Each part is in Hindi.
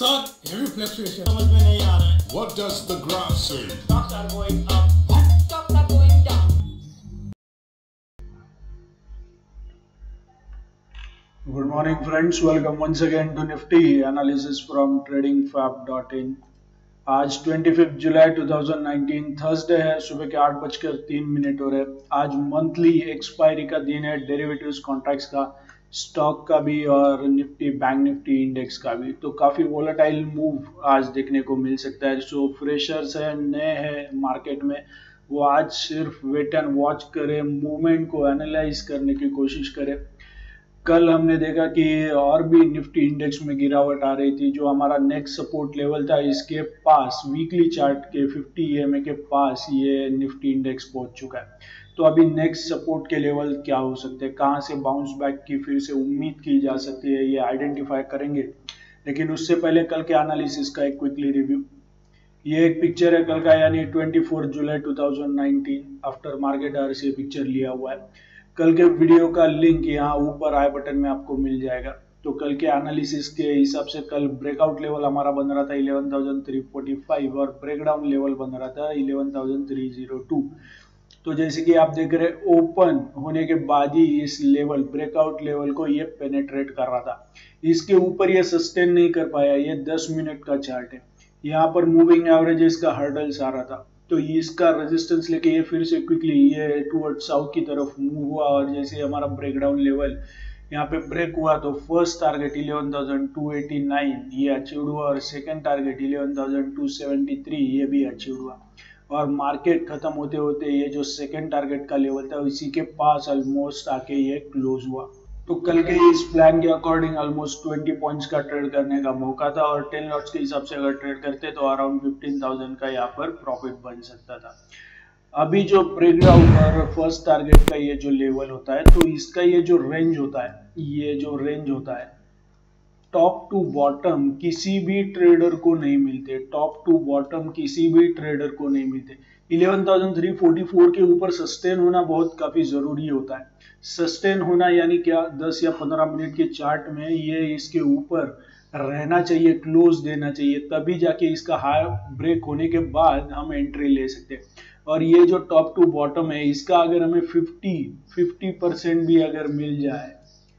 Son, heavy fluctuation. समझ में नहीं आ रहा है. What does the graph say? Stocks are going up. What? Stocks are going down. Good morning friends, welcome once again to Nifty analysis from tradingfab.in. आज 25 जुलाई 2019 थर्सडे है, सुबह के 8:03 हो रहे. आज मंथली एक्सपायरी का दिन है, डेरिवेटिव्स कॉन्ट्रैक्ट्स का, स्टॉक का भी और निफ्टी बैंक निफ्टी इंडेक्स का भी. तो काफी वोलेटाइल मूव आज देखने को मिल सकता है. जो फ्रेशर्स है, नए हैं मार्केट में, वो आज सिर्फ वेट एंड वॉच करे, मूवमेंट को एनालाइज करने की कोशिश करे. कल हमने देखा कि और भी निफ्टी इंडेक्स में गिरावट आ रही थी. जो हमारा नेक्स्ट सपोर्ट लेवल था, इसके पास वीकली चार्ट के 50 EMA के पास ये निफ्टी इंडेक्स पहुंच चुका है. तो अभी नेक्स्ट सपोर्ट के लेवल क्या हो सकते हैं, कहां से बाउंस बैक की फिर से उम्मीद की जा सकती है, ये आइडेंटिफाई करेंगे. लेकिन उससे पहले कल के एनालिसिस का एक क्विकली रिव्यू. ये एक पिक्चर है कल का, यानी 24 जुलाई 2019 आफ्टर मार्केट आवर्स ये पिक्चर लिया हुआ है. कल के वीडियो का लिंक यहाँ ऊपर आई बटन में आपको मिल जाएगा. तो कल के एनालिसिस के हिसाब से कल ब्रेकआउट लेवल हमारा बन रहा था 11,345 और ब्रेकडाउन लेवल बन रहा था 11,302. तो जैसे कि आप देख रहे, ओपन होने के बाद ही इस लेवल ब्रेकआउट लेवल को ये पेनेट्रेट कर रहा था. इसके ऊपर ये सस्टेन नहीं कर पाया. ये 10 मिनट का चार्ट है. यहाँ पर मूविंग एवरेज इसका हर्डल्स आ रहा था, तो इसका रेजिस्टेंस लेके ये फिर से क्विकली ये टुवर्ड साउथ की तरफ मूव हुआ. और जैसे हमारा ब्रेकडाउन लेवल यहाँ पे ब्रेक हुआ, तो फर्स्ट टारगेट 11,289 ये अचीव हुआ और सेकंड टारगेट 11,273 ये भी अचीव हुआ. और मार्केट खत्म होते होते ये जो सेकंड टारगेट का लेवल था इसी के पास ऑलमोस्ट आके ये क्लोज हुआ. तो कल के इस प्लान के अकॉर्डिंग ऑलमोस्ट 20 पॉइंट्स का ट्रेड करने का मौका था और 10 लॉट्स के हिसाब से अगर ट्रेड करते तो अराउंड 15,000 का यहाँ पर प्रॉफिट बन सकता था. अभी जो ब्रेकडाउन और फर्स्ट टारगेट का ये जो लेवल होता है, तो इसका ये जो रेंज होता है, ये जो रेंज होता है टॉप टू बॉटम किसी भी ट्रेडर को नहीं मिलते. टॉप टू बॉटम किसी भी ट्रेडर को नहीं मिलते. 11,344 के ऊपर सस्टेन होना बहुत काफी जरूरी होता है. सस्टेन होना यानी क्या, 10 या 15 मिनट के चार्ट में ये इसके ऊपर रहना चाहिए, क्लोज देना चाहिए, तभी जाके इसका हाई ब्रेक होने के बाद हम एंट्री ले सकते हैं. और ये जो टॉप टू बॉटम है, इसका अगर हमें 50% भी अगर मिल जाए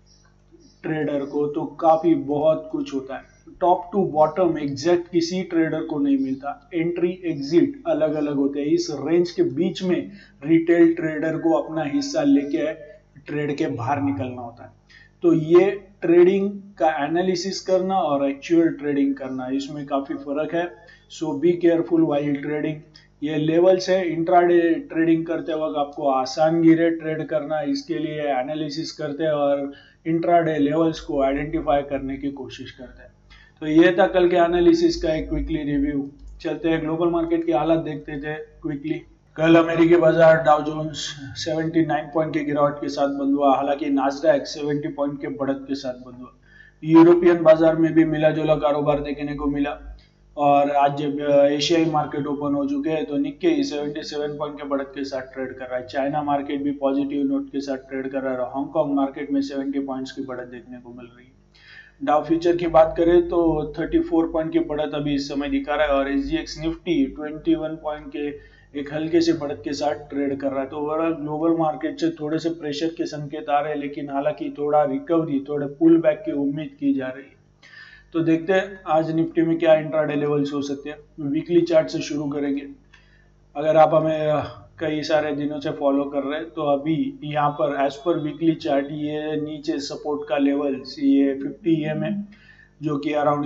ट्रेडर को, तो काफी बहुत कुछ होता है. टॉप टू बॉटम एग्जैक्ट किसी ट्रेडर को नहीं मिलता. एंट्री एग्जिट अलग अलग होते हैं. इस रेंज के बीच में रिटेल ट्रेडर को अपना हिस्सा लेके ट्रेड के बाहर निकलना होता है. तो ये ट्रेडिंग का एनालिसिस करना और एक्चुअल ट्रेडिंग करना, इसमें काफी फर्क है. So be careful while trading. ये लेवल्स है. इंट्राडे ट्रेडिंग करते वक्त आपको आसान गिरे ट्रेड करना, इसके लिए एनालिसिस करते हैं और इंट्राडे लेवल्स को आइडेंटिफाई करने की कोशिश करते हैं. तो ये था कल के एनालिसिस का एक क्विकली रिव्यू. चलते हैं ग्लोबल मार्केट की हालत देखते थे क्विकली. कल अमेरिकी बाजार डाउ जोन्स 79 पॉइंट के गिरावट के साथ बंद हुआ, हालांकि नास्डैक 70 पॉइंट के बढ़त के साथ बंद हुआ. यूरोपियन बाजार में भी मिला जुला कारोबार देखने को मिला. और आज जब एशियाई मार्केट ओपन हो चुके हैं, तो निक्केई 77 पॉइंट के बढ़त के साथ ट्रेड कर रहा है. चाइना मार्केट भी पॉजिटिव नोट के साथ ट्रेड कर रहा है. हांगकांग मार्केट में 70 पॉइंट्स की बढ़त देखने को मिल रही है. डाउ फ्यूचर की बात करें तो 34 पॉइंट की बढ़त अभी इस समय दिखा रहा है और एसजीएक्स निफ्टी 21 पॉइंट के एक हल्के से बढ़त के साथ ट्रेड कर रहा है. तो ओवरऑल ग्लोबल मार्केट से थोड़े से प्रेशर के संकेत आ रहे हैं, लेकिन हालांकि थोड़ा रिकवरी, थोड़े पुल बैक की उम्मीद की जा रही है. तो देखते हैं आज निफ्टी में क्या इंट्राडे लेवल्स हो सकते हैं. वीकली चार्ट से शुरू करेंगे. अगर आप हमें कई सारे दिनों से फॉलो कर रहे हैं, तो अभी यहाँ पर एज पर वीकली चार्ट ये नीचे सपोर्ट का लेवल्स ये 50 EMA जो कि अराउंड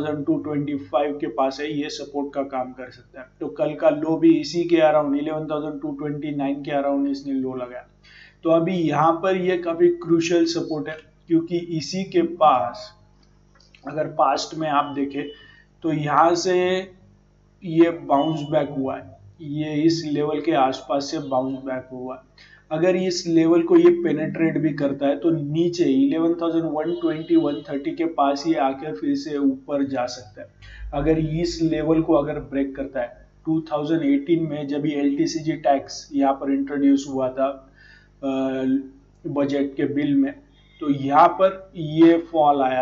11,225 के पास है, ये सपोर्ट का काम कर सकता है. तो कल का लो भी इसी के अराउंड 11,229 के अराउंड इसने लो लगाया. तो अभी यहाँ पर ये काफी क्रूशियल सपोर्ट है, क्योंकि इसी के पास अगर पास्ट में आप देखें तो यहाँ से ये बाउंस बैक हुआ है. ये इस लेवल के आसपास से बाउंस बैक हुआ है. अगर इस लेवल को ये पेनेट्रेट भी करता है तो नीचे 11,120-130 के पास ही आकर फिर से ऊपर जा सकता है. अगर इस लेवल को अगर ब्रेक करता है, 2018 में जब ये LTCG टैक्स यहाँ पर इंट्रोड्यूस हुआ था बजट के बिल में, तो यहाँ पर ये फॉल आया था.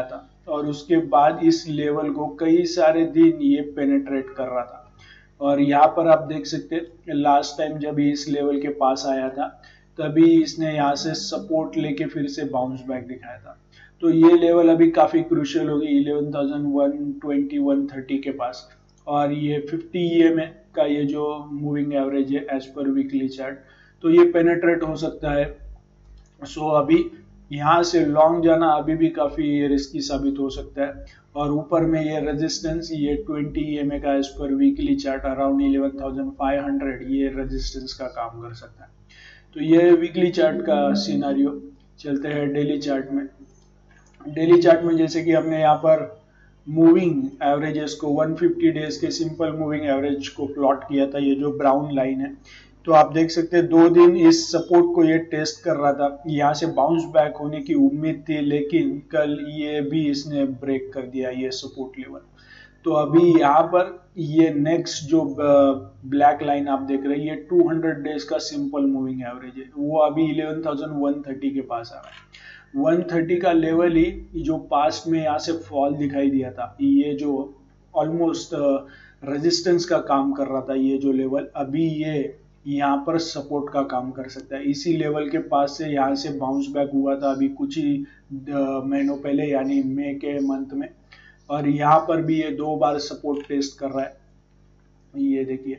और उसके बाद इस लेवल को कई सारे दिन ये पेनेट्रेट कर रहा था। और यहाँ पर आप देख सकते हैं लास्ट टाइम जब इस लेवल के पास आया था तभी इसने यहाँ से सपोर्ट लेके फिर से बाउंस बैक दिखाया था। तो ये लेवल अभी काफी क्रूशियल होगी 11,120 130 के पास। और ये 50 EMA का ये जो मूविंग एवरेज है एज पर वीकली चार्ट, तो ये पेनेट्रेट हो सकता है। सो अभी यहाँ से लॉन्ग जाना अभी भी काफी रिस्की साबित हो सकता है। और ऊपर में ये रेजिस्टेंस ये 20 EMA का as per weekly chart around 11,500 ये रेजिस्टेंस का काम कर सकता है। तो ये वीकली चार्ट का सिनारियो। चलते हैं डेली चार्ट में। डेली चार्ट में जैसे कि हमने यहाँ पर मूविंग एवरेजेस को 150 डेज के सिंपल मूविंग एवरेज को प्लॉट किया था, ये जो ब्राउन लाइन है। तो आप देख सकते हैं 2 दिन इस सपोर्ट को ये टेस्ट कर रहा था, यहाँ से बाउंस बैक होने की उम्मीद थी, लेकिन कल ये भी इसने ब्रेक कर दिया ये सपोर्ट लेवल। तो अभी यहाँ पर ये नेक्स्ट जो ब्लैक लाइन आप देख रहे हैं ये 200 डेज का सिंपल मूविंग एवरेज है, वो अभी 11,130 के पास आ रहा है। 130 का लेवल ही जो पास्ट में यहाँ से फॉल दिखाई दिया था, ये जो ऑलमोस्ट रेजिस्टेंस का काम कर रहा था, ये जो लेवल अभी ये यहाँ पर सपोर्ट का काम कर सकता है। इसी लेवल के पास से यहाँ से बाउंस बैक हुआ था अभी कुछ ही महीनों पहले, यानी मई के मंथ में। और यहाँ पर भी ये 2 बार सपोर्ट टेस्ट कर रहा है। ये देखिए,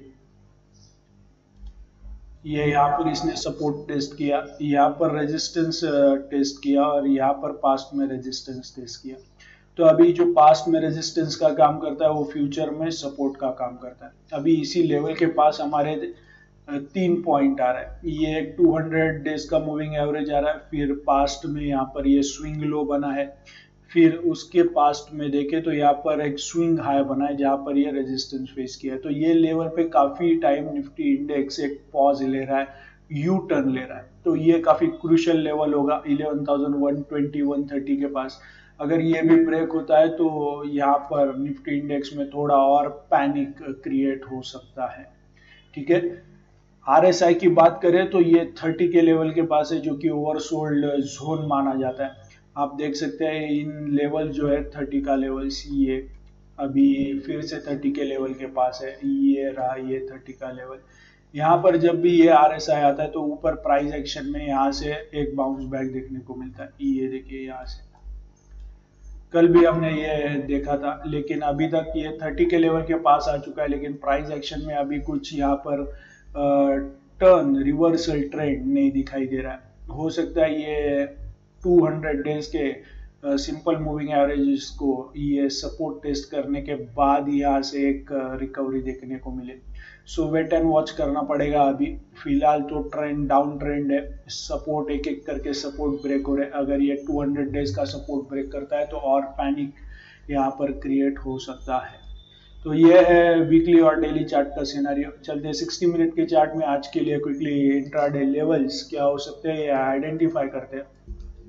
ये यहाँ पर इसने सपोर्ट टेस्ट किया, यहाँ पर रेजिस्टेंस टेस्ट किया और यहाँ पर पास्ट में रेजिस्टेंस टेस्ट किया। तो अभी जो पास्ट में रेजिस्टेंस का काम करता है वो फ्यूचर में सपोर्ट का काम करता है। अभी इसी लेवल के पास हमारे 3 पॉइंट आ रहा है। ये 200 डेज का मूविंग एवरेज आ रहा है, फिर पास्ट में यहाँ पर ये स्विंग लो बना है, फिर उसके पास्ट में देखें तो यहाँ पर एक स्विंग हाई बना है जहाँ पर ये रेजिस्टेंस फेस किया है। तो ये लेवल पे काफी टाइम निफ्टी इंडेक्स एक पॉज ले रहा है, यू टर्न ले रहा है। तो ये काफी क्रूशियल लेवल होगा 11,120 130 के पास। अगर ये भी ब्रेक होता है तो यहाँ पर निफ्टी इंडेक्स में थोड़ा और पैनिक क्रिएट हो सकता है। ठीक है, RSI की बात करें तो ये 30 के लेवल के पास है, जो कि ओवरसोल्ड जोन माना जाता है। आप देख सकते हैं इन लेवल जो है 30 का लेवल, ये अभी फिर से 30 के लेवल के पास है, ये रहा ये 30 का लेवल। यहाँ पर जब भी ये RSI आता है तो ऊपर प्राइस एक्शन में यहाँ से एक बाउंस बैक देखने को मिलता है। ये देखिए, यहाँ से कल भी हमने ये देखा था, लेकिन अभी तक ये 30 के लेवल के पास आ चुका है, लेकिन प्राइस एक्शन में अभी कुछ यहाँ पर टर्न रिवर्सल ट्रेंड नहीं दिखाई दे रहा है। हो सकता है ये 200 डेज के सिंपल मूविंग एवरेजेस को ये सपोर्ट टेस्ट करने के बाद यहाँ से एक रिकवरी देखने को मिले। सो वेट एंड वॉच करना पड़ेगा। अभी फिलहाल तो ट्रेंड डाउन ट्रेंड है, सपोर्ट एक एक करके सपोर्ट ब्रेक हो रहे हैं। अगर ये 200 डेज का सपोर्ट ब्रेक करता है तो और पैनिक यहाँ पर क्रिएट हो सकता है। तो ये है वीकली और डेली चार्ट का सिनेरियो। चलते हैं 60 मिनट के चार्ट में। आज के लिए क्विकली इंट्राडे लेवल्स क्या हो सकते हैं ये आइडेंटिफाई करते हैं।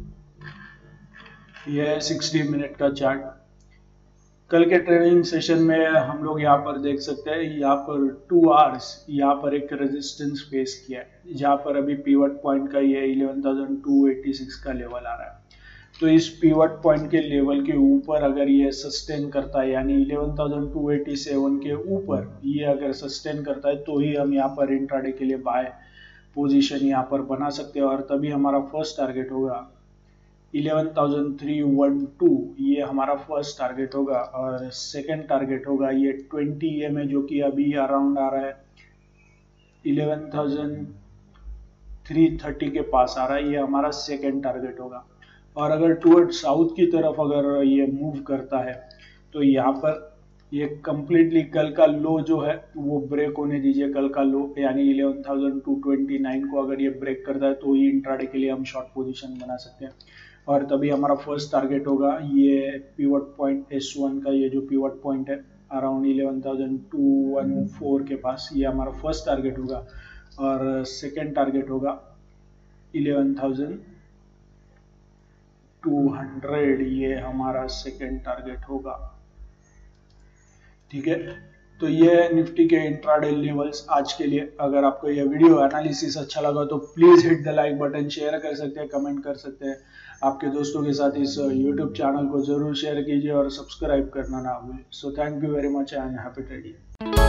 ये है 60 मिनट का चार्ट। कल के ट्रेडिंग सेशन में हम लोग यहाँ पर देख सकते हैं, यहाँ पर 2 आवर्स यहाँ पर एक रेजिस्टेंस फेस किया है, जहाँ पर अभी पिवट पॉइंट का ये 11,286 का लेवल आ रहा है। तो इस पिवट पॉइंट के लेवल के ऊपर अगर ये सस्टेन करता है, यानी 11,287 के ऊपर ये अगर सस्टेन करता है तो ही हम यहाँ पर इंट्राडे के लिए बाय पोजीशन यहाँ पर बना सकते हैं। और तभी हमारा फर्स्ट टारगेट होगा 11,312, ये हमारा फर्स्ट टारगेट होगा। और सेकंड टारगेट होगा ये 20 EMA जो कि अभी अराउंड आ रहा है 11,330 के पास आ रहा है, ये हमारा सेकंड टारगेट होगा। और अगर टुवर्ड साउथ की तरफ अगर ये मूव करता है तो यहाँ पर ये कम्प्लीटली कल का लो जो है वो ब्रेक होने दीजिए। कल का लो यानी 11,229 को अगर ये ब्रेक करता है तो ही इंट्राडे के लिए हम शॉर्ट पोजीशन बना सकते हैं। और तभी हमारा फर्स्ट टारगेट होगा ये पिवट पॉइंट S1 का, ये जो पिवट पॉइंट है अराउंड 11,214 के पास, ये हमारा फर्स्ट टारगेट होगा। और सेकेंड टारगेट होगा 11,200, ये हमारा सेकेंड टारगेट होगा। ठीक है, तो ये है निफ्टी के इंट्राडे लेवल्स आज के लिए। अगर आपको ये वीडियो एनालिसिस अच्छा लगा तो please hit the like button, share कर सकते हैं, कमेंट कर सकते हैं। आपके दोस्तों के साथ इस यूट्यूब चैनल को जरूर शेयर कीजिए और सब्सक्राइब करना ना भूलें। So thank you very much and happy trading.